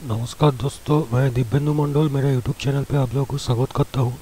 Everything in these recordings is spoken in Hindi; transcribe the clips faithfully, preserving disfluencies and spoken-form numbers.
नमस्कार दोस्तों, मैं दिव्येंदु मंडल मेरे यूट्यूब चैनल पे आप लोगों को स्वागत करता हूँ।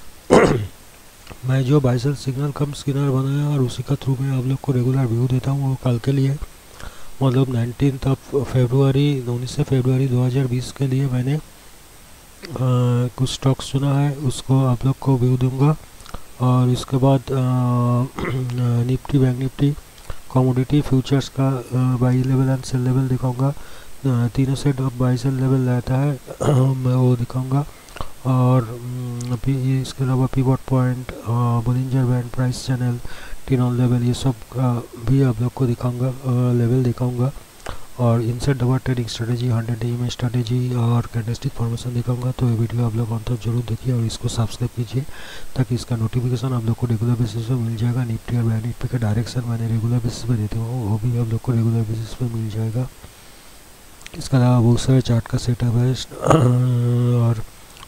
मैं जो बाइसेल सिग्नल कम स्किनर बनाया और उसी का थ्रू में आप लोग को रेगुलर व्यू देता हूँ। वो कल के लिए मतलब नाइनटीन ऑफ फरवरी उन्नीस फरवरी दो हज़ार बीस के लिए मैंने आ, कुछ स्टॉक्स चुना है, उसको आप लोग को व्यू दूंगा। और इसके बाद nifty bank nifty commodity futures का buy level and sell level दिखाऊंगा। अ, तीनों set of buy sell level रहता है मैं वो दिखाऊंगा। और अम, अभी इसके अलावा pivot point, Bollinger band, price channel, टिनॉल लेवल, ये सब का भी आप लोग को दिखाऊंगा, लेवल दिखाऊंगा। और इनसेट double trading strategy, hundred D M strategy और कैंडलस्टिक फॉर्मेशन दिखाऊंगा। तो ये वीडियो आप लोग अंत तक जरूर देखिए और इसको सब्सक्राइब कीजिए ताकि इसका नोटिफिकेशन आप लोग को रेगुलर बेसिस पे मिल जाएगा। निफ्टी और बैंक निफ्टी का डायरेक्शन मैंने रेगुलर बेसिस पे देती हूँ, वो भी आप लोग को रेगुलर बेसिस पे मिल जाएगा। इसके अलावा बहुत सारे चार्ट का सेटअप है और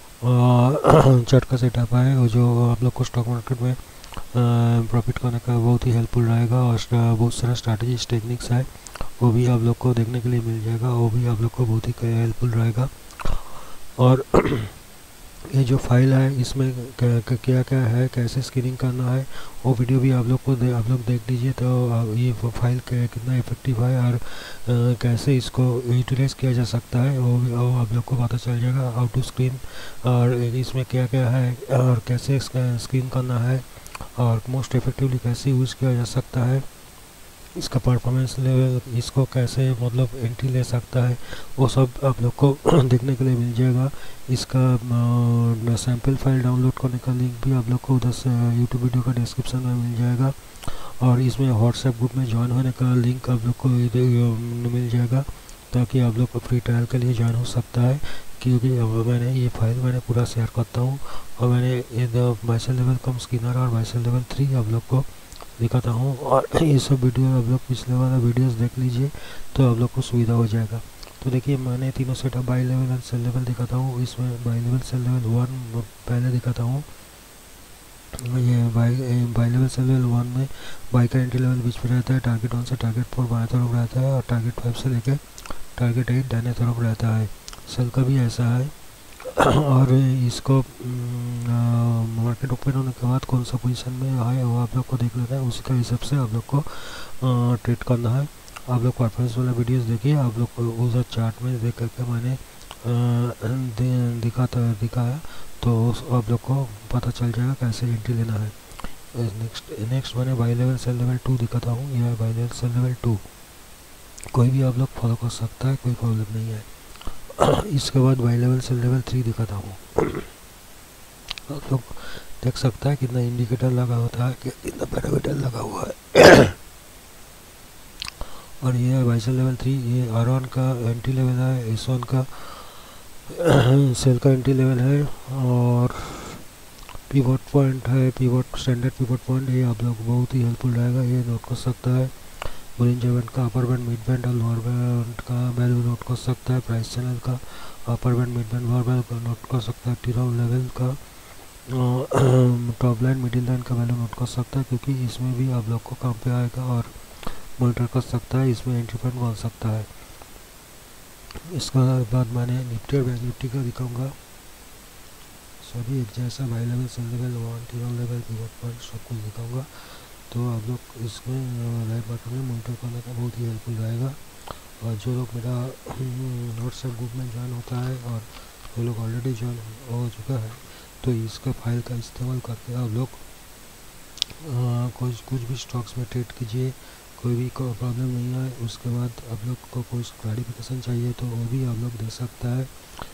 चार्ट का सेटअप है वो जो आप लोग को स्टॉक मार्केट में प्रॉफिट करने का बहुत ही हेल्पफुल रहेगा। और बहुत सारा स्ट्रैटेजीज टेक्निक्स है, वो भी आप लोग को देखने के लिए मिल जाएगा, वो भी आप लोग को बहुत ही हेल्पफुल रहेगा। और ये जो फाइल है इसमें क्या क्या है, कैसे स्क्रीनिंग करना है, वो वीडियो भी आप लोग को दे, आप लोग देख लीजिए। तो ये फाइल कितना इफेक्टिव है और कैसे इसको यूटिलाइज किया जा सकता है वो, वो आप लोग को पता चल जाएगा। हाउ टू स्क्रीन और इसमें क्या क्या है और कैसे स्क्रीन करना है और मोस्ट इफेक्टिवली कैसे यूज़ किया जा सकता है, इसका परफॉर्मेंस लेवल, इसको कैसे मतलब एंट्री ले सकता है, वो सब आप लोग को देखने के लिए मिल जाएगा। इसका सैम्पल फाइल डाउनलोड करने का लिंक भी आप लोग को उधर से यूट्यूब वीडियो का डिस्क्रिप्शन में मिल जाएगा। और इसमें व्हाट्सएप ग्रुप में ज्वाइन होने का लिंक आप लोग को मिल जाएगा ताकि आप लोग को फ्री ट्रायल के लिए ज्वाइन हो सकता है। क्योंकि मैंने ये फाइल मैंने पूरा शेयर करता हूँ और मैंने ये बाइसेल लेवल कम स्किनर और बाइसेल लेवल थ्री आप लोग को दिखाता हूँ। और ये सब वीडियो आप लोग पिछले वाला वीडियोस देख लीजिए तो आप लोग को सुविधा हो जाएगा। तो देखिए मैंने तीनों set buy level and sell level दिखाता हूँ। इसमें buy level sell level one पहले दिखाता हूँ। ये buy buy level sell level one में बाई का एंट्री लेवल बीच में रहता है, टारगेट वन से टारगेट फोर बाएं तरफ रहता है और टारगेट फाइव से लेकर टारगेट एट दाहिने तरफ रहता है। सेल का भी ऐसा है। और इसको मार्केट ओपन होने के बाद कौन सा पोजीशन में है वो आप लोग को देख लेना है, उसी का हिसाब से आप लोग को ट्रेड करना है। आप लोग परफॉर्मेंस वाला वीडियोस देखिए, आप लोग को उस चार्ट में देख करके मैंने दिखा दिखाया तो आप लोग को पता चल जाएगा कैसे एंट्री लेना है। नेक्स्ट नेक्स्ट मैंने buy level sell level two दिखाता हूँ। यह buy level sell level two कोई भी आप लोग फॉलो कर सकता है, कोई प्रॉब्लम नहीं है। इसके बाद buy level sell level three दिखाता हूँ। आप लोग देख सकता है कितना इंडिकेटर लगा होता है, कितना पैरामीटर लगा हुआ है। और ये है बाई सेल लेवल थ्री, ये आर वन का एंट्री लेवल है, एस वन का सेल का एंट्री लेवल है। और पीवट पॉइंट है, पीवट स्टैंडर्ड पीवट पॉइंट, ये आप लोग बहुत ही हेल्पफुल रहेगा, ये नोट कर सकता है। बोलिंजर बैंड का अपर बैंड, मिड बैंड और लोअर बैंड का वैल्यू नोट कर सकता है। प्राइस चैनल का upper band, mid band, lower band का नोट कर सकता है। टिनॉल लेवल का टॉप लाइन, मिडिल लाइन का वैल्यू नोट कर सकता है, क्योंकि इसमें भी आप लोग को काम पे आएगा और मॉनिटर कर सकता है, इसमें एंट्री पॉइंट बन सकता है। इसके बाद मैंने निफ्टी और बैंक निफ्टी का दिखाऊंगा। सभी एक जैसा buy level sell level one टिनॉल लेवल पीवट पॉइंट सब कुछ दिखाऊंगा। तो आप लोग इसमें लाइव मार्केट में मॉनिटर करने का बहुत ही हेल्पफुल रहेगा। और जो लोग मेरा व्हाट्सएप ग्रुप में ज्वाइन होता है और जो लोग ऑलरेडी ज्वाइन हो चुका है तो इसका फाइल का इस्तेमाल करके आप लोग कुछ कुछ भी स्टॉक्स में ट्रेड कीजिए, कोई भी प्रॉब्लम नहीं है। उसके बाद आप लोग को कोई क्लैरिफिकेशन चाहिए तो वो भी आप लोग दे सकता है,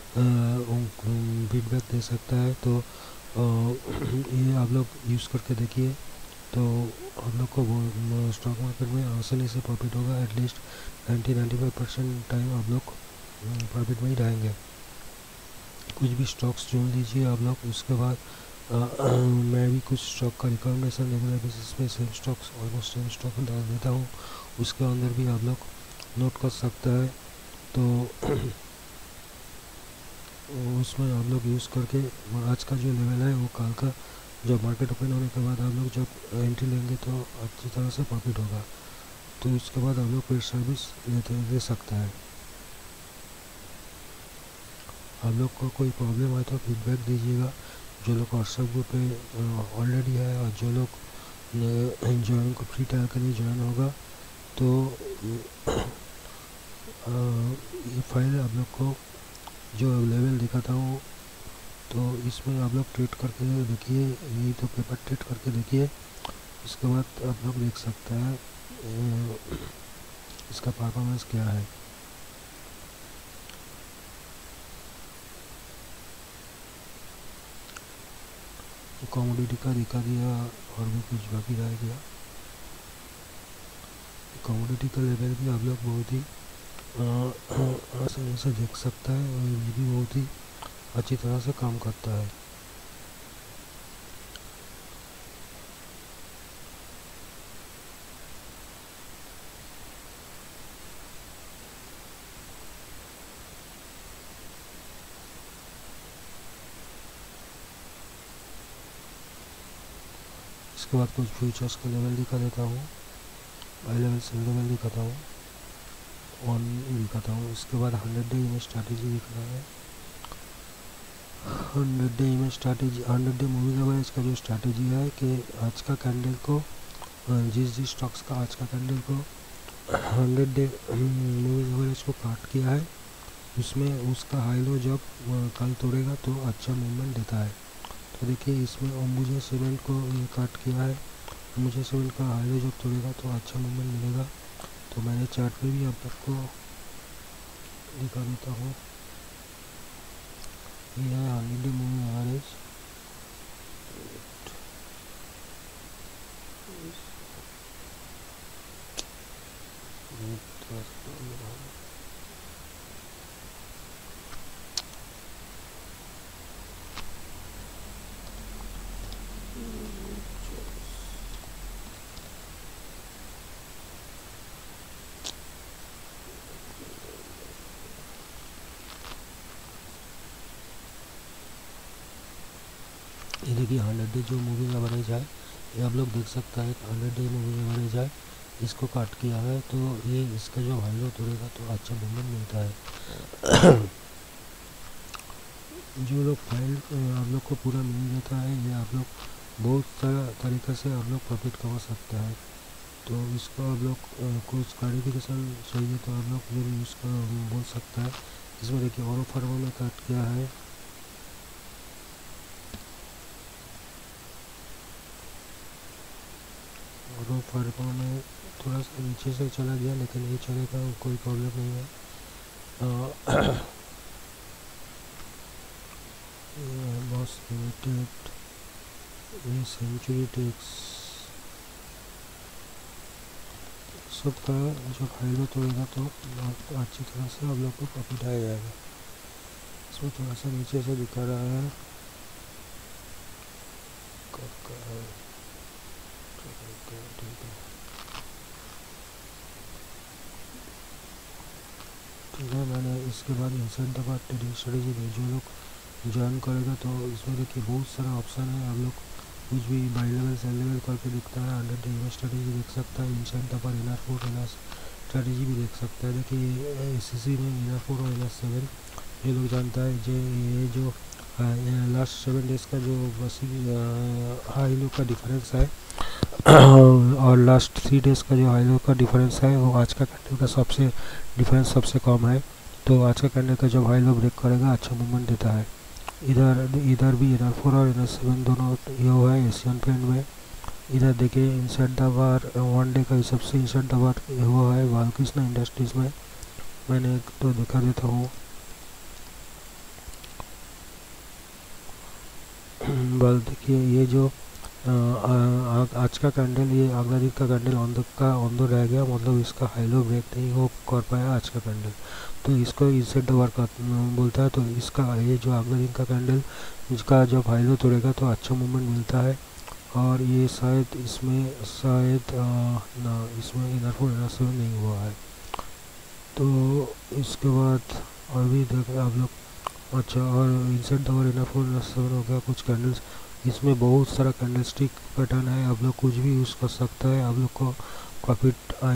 फीडबैक दे सकता है। तो आ, ये आप लोग यूज़ करके देखिए तो आप लोग को स्टॉक मार्केट में आसानी से प्रॉफिट होगा। At least ninety ninety five percent time आप लोग प्रॉफिट में ही रहेंगे। कुछ भी स्टॉक्स चुन लीजिए आप लोग। उसके बाद आ, आ, मैं भी कुछ स्टॉक का रिकमेंडेशन रेगुलर बेसिस पे same stocks almost same stock डाल देता हूँ, उसके अंदर भी आप लोग नोट कर सकता है। तो उसमें आप लोग यूज़ करके आज का जो लेवल है वो कल का जब मार्केट ओपन होने के बाद आप लोग जब एंट्री लेंगे तो अच्छी तरह से प्रॉफिट होगा। तो इसके बाद आप लोग पेड सर्विस लेते दे सकता है। आप लोग को कोई प्रॉब्लम है तो फीडबैक दीजिएगा। जो लोग व्हाट्सएप ग्रुप पे ऑलरेडी है और जो लोग ज्वाइन को फ्री ट्रायल के लिए ज्वाइन होगा तो ये फाइल आप लोग को जो अवेलेबल दिखाता हूँ तो इसमें आप लोग ट्रीट करके देखिए, यही तो पेपर ट्रीट करके देखिए। इसके बाद आप लोग देख सकते हैं इसका परफॉर्मेंस क्या है। कॉमोडिटी का दिखा दिया और भी कुछ बाकी रह गया। कॉमोडिटी का लेवल भी आप लोग बहुत ही आसानी से देख सकता है और ये भी बहुत ही अच्छी तरह से काम करता है। इसके बाद कुछ फ्यूचर्स का लेवल दिखा देता हूँ, आई लेवल सेल लेवल दिखाता हूँ, वन दिखाता हूँ। इसके बाद हंड्रेड डे इमेज स्ट्रैटेजी दिख रहा है। हंड्रेड डे इमेज strategy, hundred day moving average का जो स्ट्रैटेजी है कि आज का कैंडल को, जिस जिस स्टॉक्स का आज का कैंडल को हंड्रेड डे मूविंग एवरेज को काट किया है उसमें उसका हाई लो जब कल तोड़ेगा तो अच्छा मूवमेंट देता है। तो देखिए इसमें अंबुजा सीमेंट को ये काट किया है। अंबुजा सीमेंट का हाई लो जब तोड़ेगा तो अच्छा मूवमेंट मिलेगा। तो मैंने चार्ट पे भी आप सबको दिखा देता हूँ। ये है हंड्रेड डे मूविंग एवरेज। ये देखिए हंड्रेड डे जो मूविंग एवरेज है ये आप लोग देख सकता है। हंड्रेड डे मूविंग एवरेज है, इसको काट किया है तो ये इसका जो हाई लो तोड़ेगा तो अच्छा मूवमेंट मिलता है। जो लोग फाइल आप लोग को पूरा मिल जाता है, ये आप लोग बहुत सारा तरीक़े से आप लोग प्रॉफिट कमा सकते हैं। तो इसको आप लोग कुछ क्लैरिफिकेशन चाहिए तो आप लोग जरूर यूज़ कर बोल सकता है। इसमें देखिए और फार्मा में काट किया है। और फार्मा में थोड़ा सा नीचे से चला गया लेकिन ये चलेगा, कोई प्रॉब्लम नहीं है। बॉस लिमिटेड, ये सेंचुरी टेक्स, सबका जो फायदा तोड़ेगा तो अच्छी तरह से आप लोग को प्रॉफिट आ जाएगा। इसमें थोड़ा सा नीचे से दिखा रहा है ठीक है। मैंने इसके बाद इंसेंट दफा ट्रेडिंग स्ट्रेटेजी में जो लोग ज्वाइन करेगा तो इसमें देखिए बहुत सारा ऑप्शन है। आप लोग कुछ भी बाई लेवल सेल लेवल करके दिखता है। हंड्रेड डे इन्वेस्ट स्ट्रेटेजी देख सकता है, इंसेंट दफा इनर फोर इनर स्ट्रेटेजी भी देख सकता है। देखिए एस सी सी में इनर फोर और इनर सेवन ये लोग जानता है। जो ये जो लास्ट सेवन डेज़ का जो बसी हाई लो का डिफरेंस है और लास्ट थ्री डेज़ का जो हाई लो का डिफरेंस है वो आज का कैंडल का सबसे डिफरेंस सबसे कम है। तो आज का कैंडल का जब हाई लो ब्रेक करेगा अच्छा मूवमेंट देता है। इधर इधर भी इनर फोर और इनर सेवन दोनों ये है एशियन पेंट में। इधर देखिए inside the bar one day का हिसाब से इंसेंट द बार हुआ है बालकृष्ण इंडस्ट्रीज़ में। मैंने एक तो दिखा देता हूँ। बल देखिए ये जो आ, आ, आज का कैंडल, ये अगला दिन का कैंडल ऑन द का ऑन द रह गया, मतलब इसका हाई लो ब्रेक नहीं हो कर पाया आज का कैंडल, तो इसको इंसेंट द बार का बोलता है। तो इसका ये जो अगला दिन का कैंडल इसका जब हाई लो तोड़ेगा तो अच्छा मूवमेंट मिलता है। और ये शायद इसमें शायद ना इसमें इनर फोर इनर सेवन नहीं हुआ है। तो इसके बाद और भी देख आप लोग अच्छा, और इंसेंट और इनर फोर इनर सेवन हो गया कुछ कैंडल्स। इसमें बहुत सारा कैंडलस्टिक पैटर्न है, आप लोग कुछ भी यूज़ कर सकता है, आप लोग को प्रॉफिट